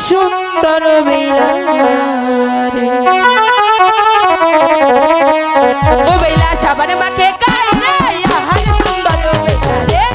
সুন্দর বেলা রে ও বেলা সাবান মাখে গায় রে আহারে সুন্দর বেলা রে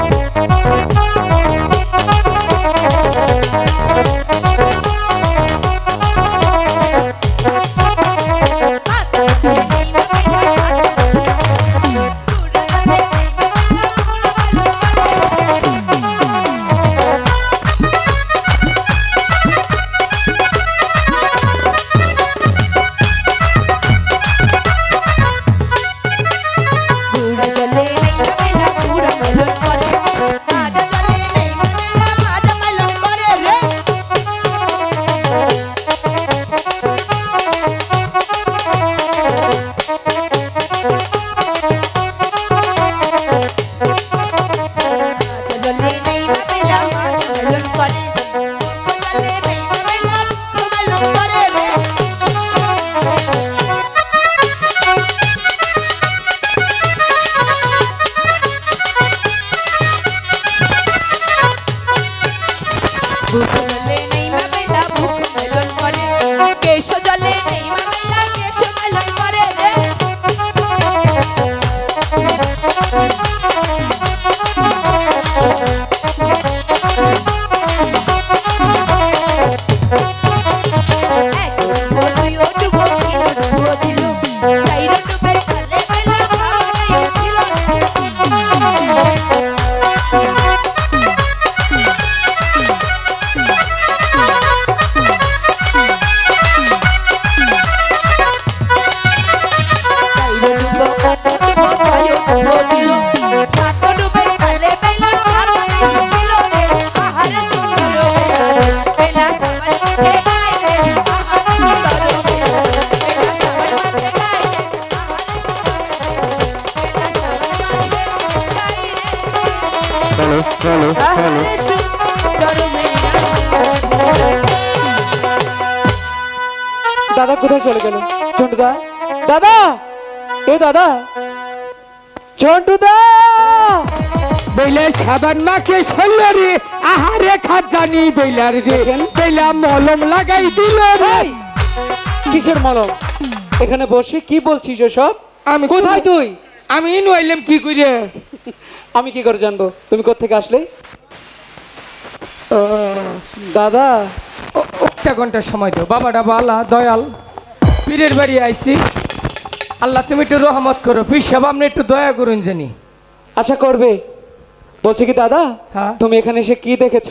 দাদা কোথায় চলে গেল? ঝন্টুদা, দাদা, এ দাদা, ঝন্টুদা, বেলা সাবান মাখে শরীরে আহারে খাত জানি বেলার রে বেলা মলম লাগাই দিল রে। কিসের মলম? এখানে বসে কি বলছিস এসব? আমি কোথায় তুই? আমি নইলাম কি করে? আমি কি করে জানবো তুমি কোত্থেকে আসলে? দাদা, একটা ঘন্টার সময় দাও, বাবাটা বালা দয়াল, পীরের বাড়ি আইছি, আল্লাহ তুমি একটু রহমত করো, পীর সাহেব আপনি একটু দয়া করুন জানি। আচ্ছা করবে। বলছি কি দাদা, হ্যাঁ? তুমি এখানে এসে কি দেখেছ?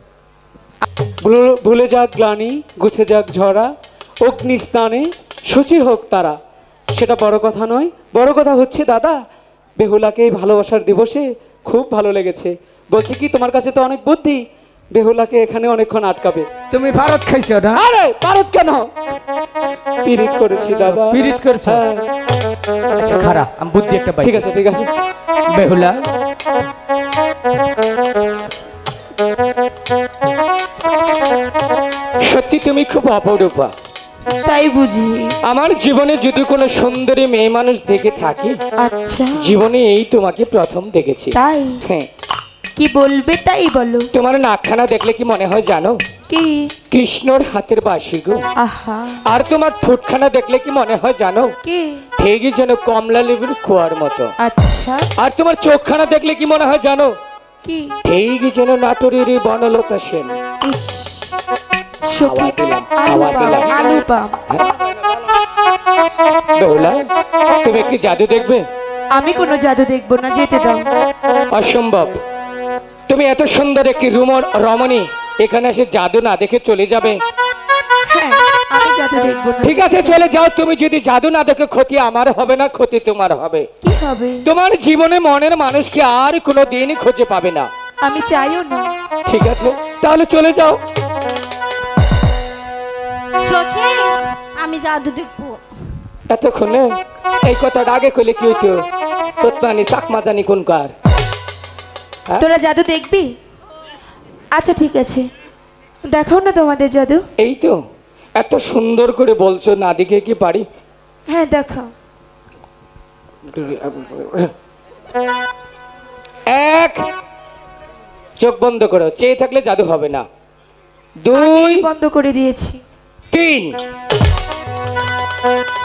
ভুলে যাক গ্লানি, গুছে যাক ঝরা, অগ্নি স্নানে শুচি হোক তারা, সেটা বড় কথা নয়। বড় কথা হচ্ছে দাদা, বেহুলাকে এই ভালোবাসার দিবসে খুব ভালো লেগেছে। বলছি কি তোমার কাছে তো অনেক বুদ্ধি, বেহুলাকে এখানে অনেকক্ষণ আটকাবে। তুমি ভারত খাইছো না? আরে ভারত কেন, পিরিত করেছি দাদা। পিরিত করছো? আচ্ছা খারা, আমি বুদ্ধি একটা পাই। ঠিক আছে ঠিক আছে। বেহুলা, সত্যি তুমি খুব অপরূপা। তাই বুঝি? আমার জীবনে যদি কোনো সুন্দরী মেয়ে মানুষ দেখে থাকি, আচ্ছা জীবনে এই তোমাকে প্রথম দেখেছি। তাই? হ্যাঁ। কি বলবে তাই বলো। তোমার নাকখানা দেখলে কি মনে হয় জানো? কি? কৃষ্ণর হাতের বাঁশি গো। আহা। আর তোমার ঠোঁটখানা দেখলে কি মনে হয় জানো? কি? ঠিকই যেন কমলা লেবুর খোয়ার মতো। আচ্ছা। আর তোমার চোখখানা দেখলে কি মনে হয় জানো? কি? ঠিকই যেন নাটোরের বনলতা সেন। ইস, সখী, হাওয়া দিলাম। আলু পাম। বেহুলা, তুমি কি জাদু দেখবে? আমি কোনো জাদু দেখবো না, যেতে দাও। অসম্ভব। তুমি এত সুন্দর একটি রমণী এখানে এসে জাদু না দেখে চলে যাবে? হ্যাঁ, আমি জাদু দেখবো না। ঠিক আছে চলে যাও। তুমি যদি জাদু না দেখে ক্ষতি আমার হবে না, ক্ষতি তোমার হবে। কি হবে? তোমার জীবনে মনের মানুষকে আর কোনো দিন খুঁজে পাবে না। আমি চাইও না। ঠিক আছে তাহলে চলে যাও। সখী, আমি জাদু দেখবো। এতক্ষণে এই কথাটা আগে কইলে কি হইতো? তোতমানি চাকমা জানি কোন কার। তোরা জাদু দেখবি? আচ্ছা ঠিক আছে, দেখাও না তোমাদের জাদু। এই তো এত সুন্দর করে বলছো, না দেখে কি পারি? হ্যাঁ দেখাও। এক, চোখ বন্ধ করো। চেয়ে থাকলে জাদু হবে না। 2 বন্ধ করে দিয়েছি। 3